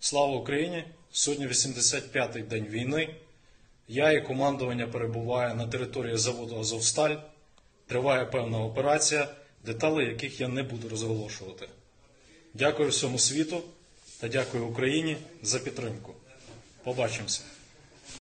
Слава Україні! Сьогодні 85-й день війни. Я і командування перебуваю на території заводу «Азовсталь». Триває певна операція, деталі яких я не буду розголошувати. Дякую всьому світу та дякую Україні за підтримку. Побачимося.